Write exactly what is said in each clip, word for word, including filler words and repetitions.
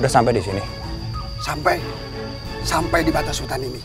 Udah sampai di sini? Sampai, sampai di batas hutan ini.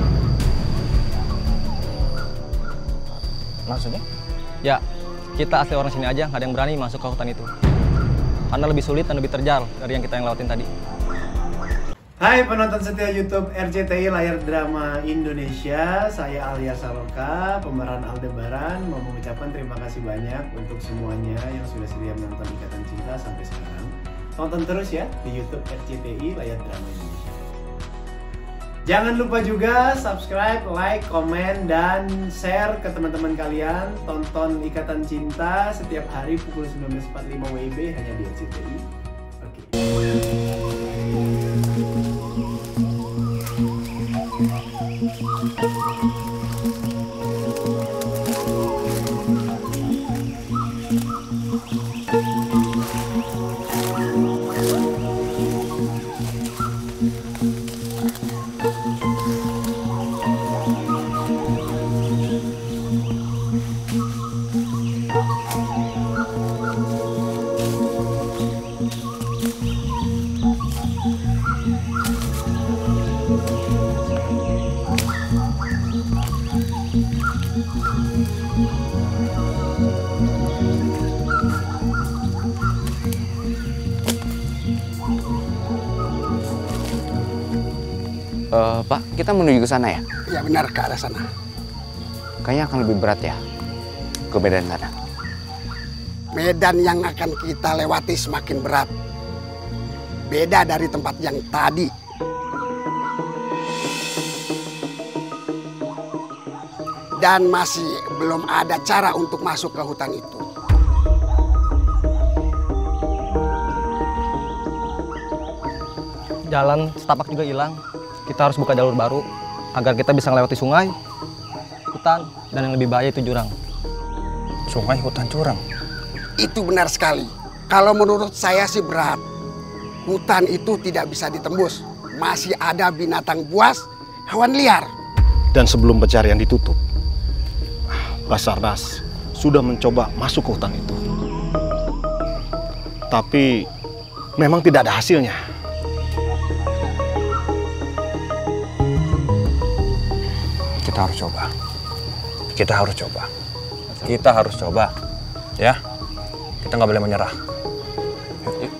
Maksudnya? Ya, kita asli orang sini aja, nggak ada yang berani masuk ke hutan itu. Karena lebih sulit dan lebih terjal dari yang kita yang lewatin tadi. Hai penonton setia YouTube R C T I Layar Drama Indonesia, saya Alia Saloka, pemeran Aldebaran, mau mengucapkan terima kasih banyak untuk semuanya yang sudah setia menonton Ikatan Cinta sampai sekarang. Tonton terus ya di YouTube R C T I Layar Drama Indonesia. Jangan lupa juga subscribe, like, komen, dan share ke teman-teman kalian. Tonton Ikatan Cinta setiap hari pukul sembilan belas empat puluh lima W I B hanya di R C T I. Oke. Uh, Pak, kita menuju ke sana ya? Ya benar, ke arah sana. Kayaknya akan lebih berat ya ke medan sana. Medan yang akan kita lewati semakin berat. Beda dari tempat yang tadi. Dan masih belum ada cara untuk masuk ke hutan itu. Jalan setapak juga hilang. Kita harus buka jalur baru agar kita bisa melewati sungai, hutan, dan yang lebih bahaya itu jurang. Sungai, hutan, jurang? Itu benar sekali. Kalau menurut saya sih berat. Hutan itu tidak bisa ditembus. Masih ada binatang buas, hewan liar. Dan sebelum pencarian ditutup, Basarnas sudah mencoba masuk ke hutan itu. Tapi memang tidak ada hasilnya. Kita harus coba. Kita harus coba. Kita harus coba. Ya. Kita nggak boleh menyerah. Yuk, yuk.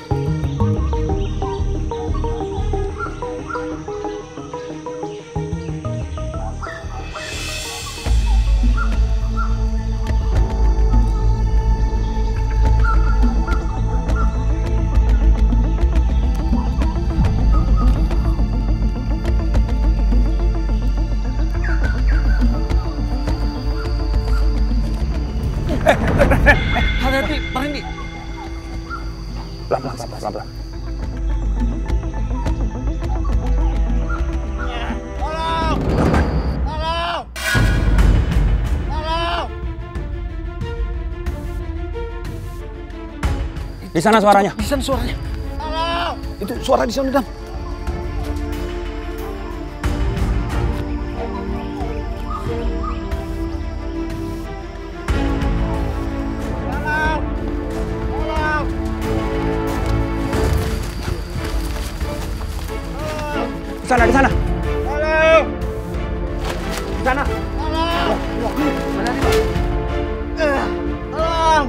Hati-hati, Pak Hendy. Pelan-pelan, pelan-pelan, pelan-pelan. Tolong! Tolong! Tolong! Di sana suaranya. Di sana suaranya. Tolong! Itu suara di sana, Dam. Di sana, di sana. Tolong! Di sana. Tolong! Mana nih, Pak? Tolong!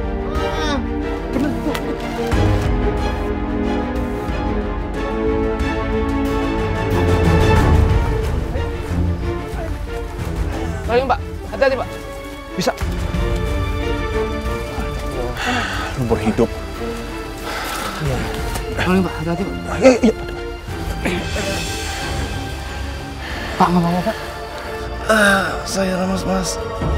Tolong, Pak. Hati-hati, Pak. Bisa. Lumpur hidup. Tolong, Pak. Hati-hati, Pak. Ayo, ayo. Pak, nggak apa-apa, Pak. Ah, saya lemas, Mas.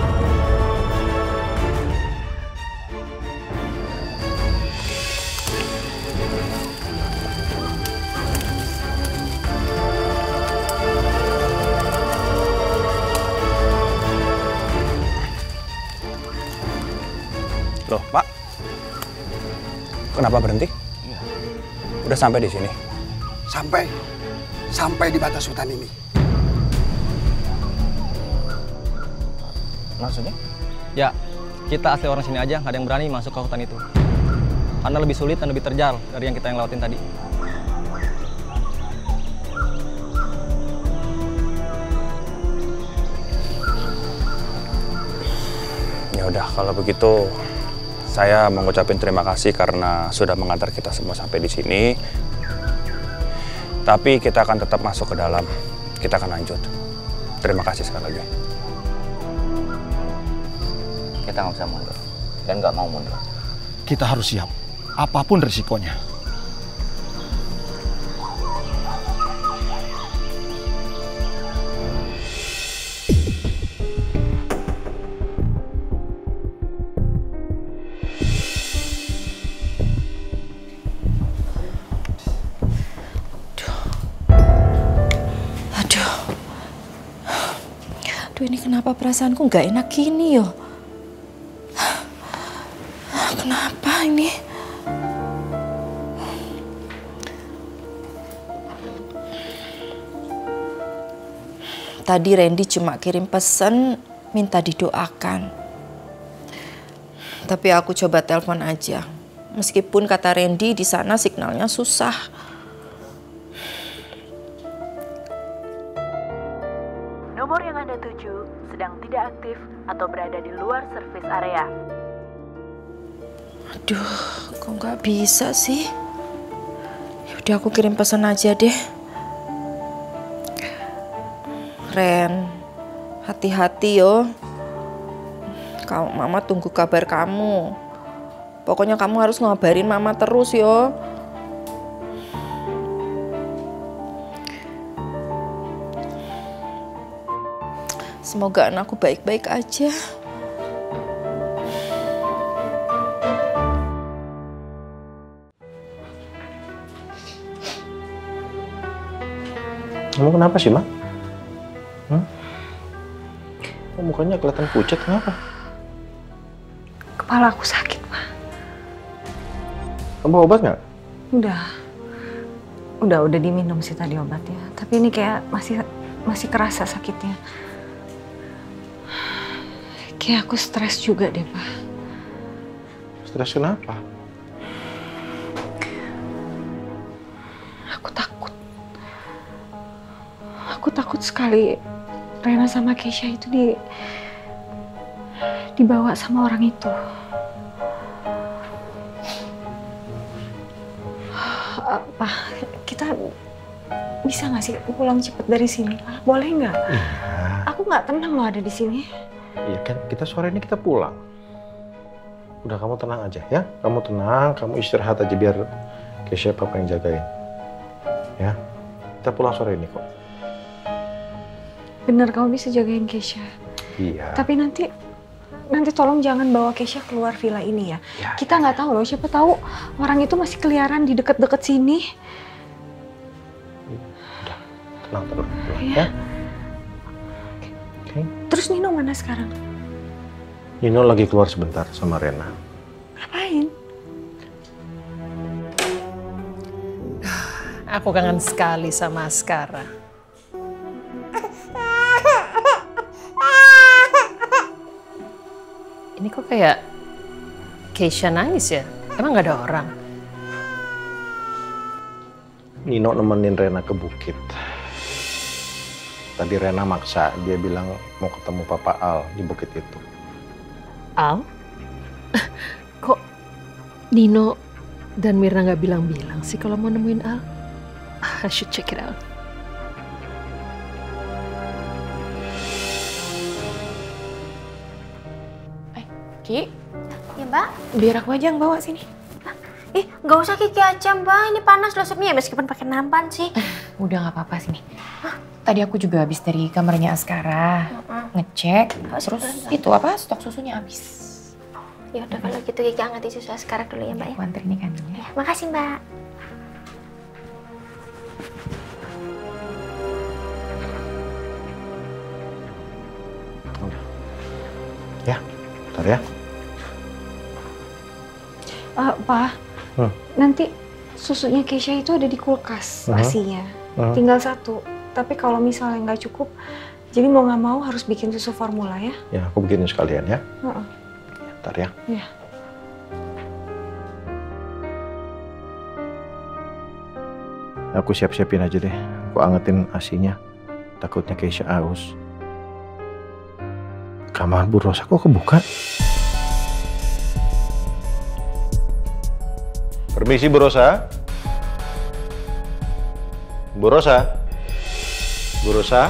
Loh, Pak. Kenapa berhenti? Iya. Udah sampai di sini? Sampai, sampai di batas hutan ini. Maksudnya? Ya, kita asli orang sini aja, nggak ada yang berani masuk ke hutan itu. Karena lebih sulit dan lebih terjal dari yang kita yang lewatin tadi. Ya udah, kalau begitu saya mau ngucapin terima kasih karena sudah mengantar kita semua sampai di sini. Tapi kita akan tetap masuk ke dalam. Kita akan lanjut. Terima kasih sekali lagi. Kita nggak bisa mundur dan nggak mau mundur. Kita harus siap, apapun risikonya. Aduh, ini kenapa perasaanku nggak enak gini yo? Kenapa ini? Tadi Randy cuma kirim pesan minta didoakan. Tapi aku coba telepon aja. Meskipun kata Randy di sana signalnya susah. Nomor yang Anda tuju sedang tidak aktif atau berada di luar service area. Aduh, kok nggak bisa sih? Ya udah, aku kirim pesan aja deh. Ren, hati-hati yo. Kamu, Mama tunggu kabar kamu. Pokoknya kamu harus ngabarin Mama terus yo. Semoga anakku baik-baik aja. Kamu kenapa sih, Mak? Hmm? Kok mukanya kelihatan pucat, kenapa? Kepala aku sakit, Pak. Kamu obat nggak? Udah. Udah, udah diminum sih tadi obatnya. Tapi ini kayak masih masih kerasa sakitnya. Kayak aku stres juga deh, Pak. Stres kenapa? Aku takut. Aku takut sekali Rena sama Keisha itu di dibawa sama orang itu. Pak, kita bisa nggak sih pulang cepet dari sini, Pak? Boleh nggak? Iya. Aku nggak tenang loh ada di sini. Iya kan, kita sore ini kita pulang. Udah, kamu tenang aja ya. Kamu tenang, kamu istirahat aja biar Keisha papa yang jagain. Ya, kita pulang sore ini kok. Bener, kamu bisa jagain Keisha. Iya. Tapi nanti, nanti tolong jangan bawa Keisha keluar villa ini ya. Ya kita nggak ya. tahu loh, siapa tahu orang itu masih keliaran di deket-deket sini. Udah, tenang tenang, tenang ya. ya. Okay. Terus Nino mana sekarang? Nino lagi keluar sebentar sama Rena. Ngapain? Aku kangen sekali sama Askara. Ini kok kayak Keisha nangis ya? Emang gak ada orang? Nino nemenin Rena ke bukit. Tadi Rena maksa, dia bilang mau ketemu Papa Al di bukit itu. Al? Kok Nino dan Mirna gak bilang-bilang sih kalau mau nemuin Al? I should check it out. Eh, Ki? Ya, Mbak? Biar aku aja yang bawa sini. Ih, nggak usah Kiki aja, Mbak. Ini panas loh supnya, ya, meskipun pakai nampan sih. Udah nggak apa-apa sini. Tadi aku juga habis dari kamarnya Askara, uh-uh. ngecek, oh, terus itu apa stok susunya habis. Ya udah kalau gitu Kiki angetin susu Askara dulu ya, Mbak ya. Aku anterin kan. Ya, makasih, Mbak. Ya, bentar ya. Uh, Pak, hmm. nanti susunya Keisha itu ada di kulkas, uh-huh. asinya. Uh-huh. Tinggal satu. Tapi kalau misalnya nggak cukup, jadi mau nggak mau harus bikin susu formula ya? Ya, aku bikinin sekalian ya. Uh-uh. Ya, bentar ya. Ya. Aku siap-siapin aja deh. Aku angetin asinya. Takutnya Keisha aus. Kamar Bu Rosa kok kebuka? Permisi Bu Rosa. Bu Rosa. Bu Rosa.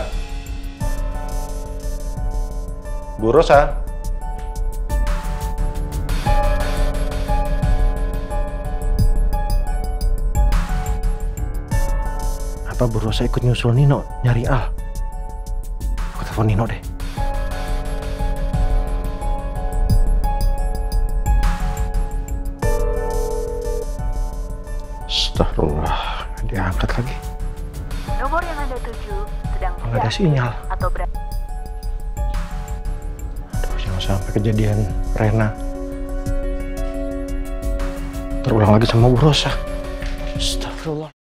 Bu Rosa. Apa Bu Rosa ikut nyusul Nino nyari Al? Aku telepon Nino deh. Astagfirullah, nggak diangkat lagi. Nomor yang Anda tuju sedang Nggak ada sinyal. atau berada. Aduh, jangan sampai kejadian Rena terulang lagi sama Bu Rosa. Astagfirullah.